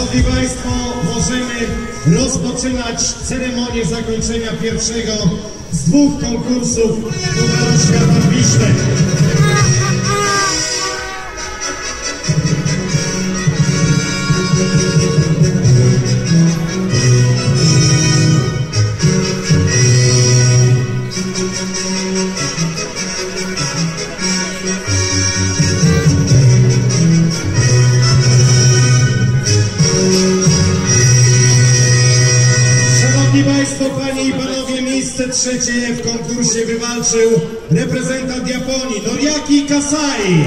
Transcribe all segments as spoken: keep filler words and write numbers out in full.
Szanowni Państwo, możemy rozpoczynać ceremonię zakończenia pierwszego z dwóch konkursów Pucharu Świata w Wiśle. Panie i Panowie, miejsce trzecie w konkursie wywalczył reprezentant Japonii, Noriaki Kasai.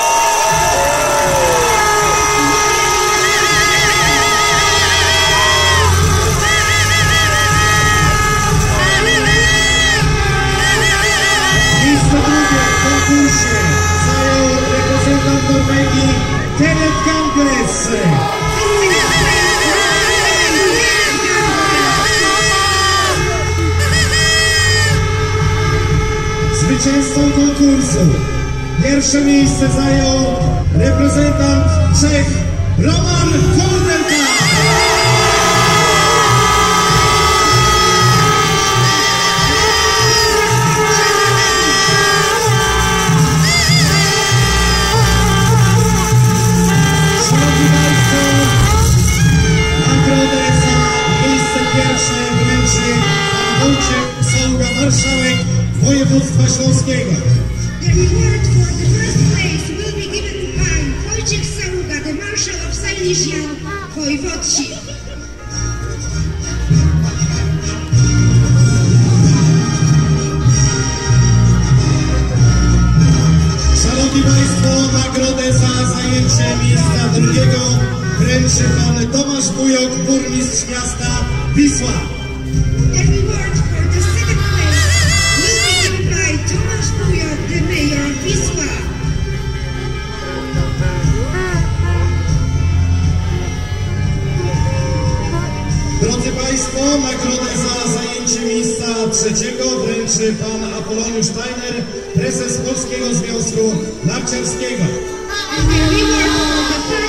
Miejsce drugie w konkursie zajął reprezentant Norwegii, Kenneth Gangles. Zwycięzcą konkursu pierwsze miejsce zajął reprezentant Czech Roman Kordelka. Szanowni Państwo, nagrodę za miejsce pierwsze wręczy pan Wojciech Saługa, marszałek województwa śląskiego. The reward for the first place will be given by Wojciech Saługa, the Marshal of Silesia, Województwie. Szanowni Państwo, nagrodę za zajęcie miejsca drugiego wręczy pan Tomasz Bujok, burmistrz miasta Wisła. The reward for the second place will be given by Tomasz Bujok, the Mayor of Wisła. Drodzy Państwo, nagrodę za zajęcie miejsca trzeciego wręczy pan Apoloniusz Steiner, prezes Polskiego Związku Narciarskiego. And the reward for the